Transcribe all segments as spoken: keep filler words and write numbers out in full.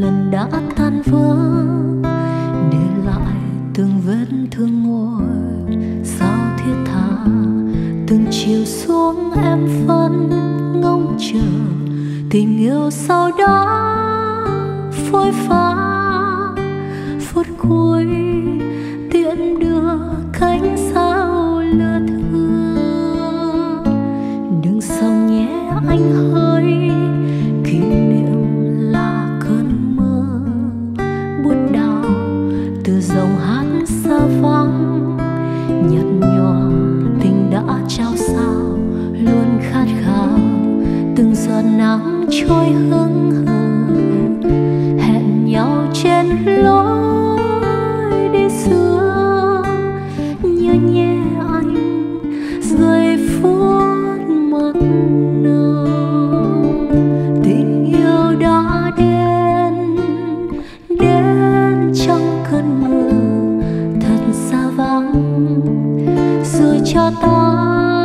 lần đã tan vỡ, để lại từng vết thương ngồi sao thiết tha. Từng chiều xuống em vẫn ngóng chờ tình yêu sau đó phôi pha. Phút cuối tiễn đưa cánh sao lừa thương. Đừng sầu nhé anh hỡi, kỷ niệm là cơn mơ buốt đau từ dòng hát xa vắng. Nhạt nhòa tình đã trao sao luôn khát khao, từng giọt nắng trôi hững hờ hẹn nhau trên lối đi xưa. Nhớ nhé anh giây phút mất nồng, tình yêu đã đến đến trong cơn mơ thật xa vắng, rồi cho ta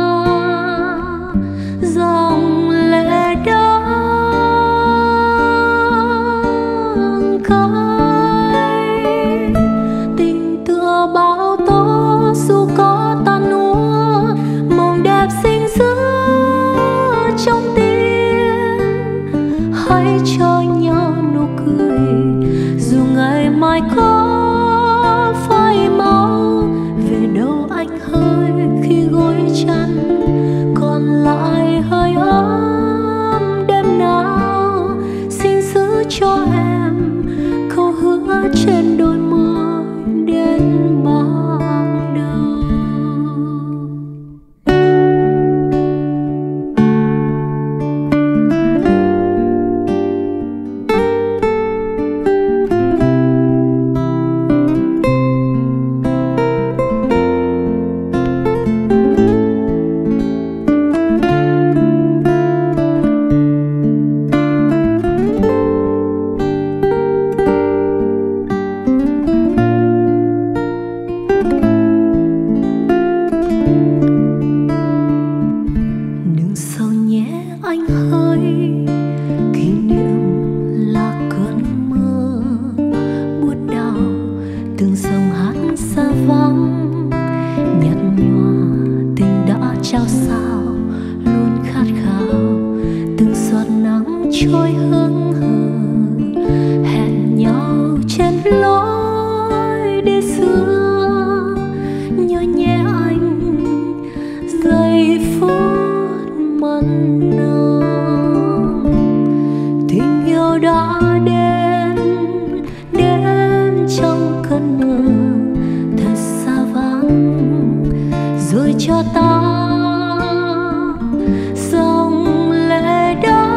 dòng lệ đắng cay. Tình tựa bão tố dù có tan úa, mộng đẹp xinh giữa trong tim. Hãy cho nhau nụ cười dù ngày mai có phai màu. Về đâu anh hỡi khi gối chăn còn lại hơi ấm đêm nào. Xin giữ cho em câu hứa trên đôi môi đến bao đầu. Đừng sầu nhé anh hỡi, kỷ niệm là cơn mơ buốt đau từng dòng hát xa vắng. Nhạt nhòa tình đã trao sao luôn khát khao, từng giọt nắng trôi hững hờ hẹn nhau trên lối đi xưa. Nhớ nhé anh giây phút mất nồng, tình yêu đã đến đến trong cơn mơ thật xa vắng, rồi cho ta dòng lệ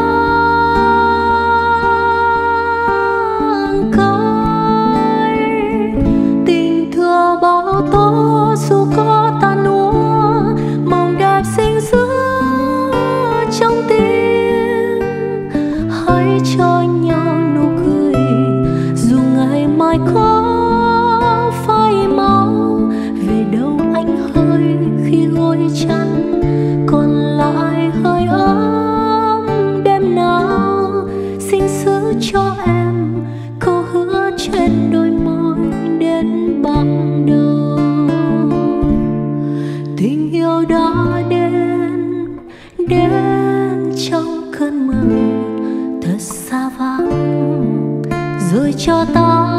đắng cay. Tình thừa bão tố dù có tan úa, mộng đẹp xinh giữa trong tim. Hãy cho nhau nụ cười dù ngày mai có phai màu. Về đâu anh hỡi khi gối chăn còn lại hơi ấm đêm nào. Xin giữ cho em câu hứa trên đôi môi đến bằng đầu. Tình yêu đã đến đến trong cơn mơ thật xa vắng, rồi cho ta